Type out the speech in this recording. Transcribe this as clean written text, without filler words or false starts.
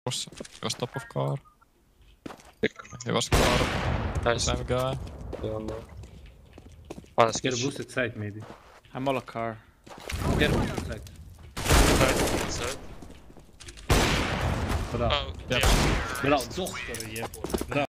He was top of car. He was car. Nice. Same guy. Don't know. Oh, that's Get good. a boosted side maybe. I'm all a car. Get a boosted side. Inside. Bra. Oh, Yep. yeah. Bra, dotter, Jebo. Bra.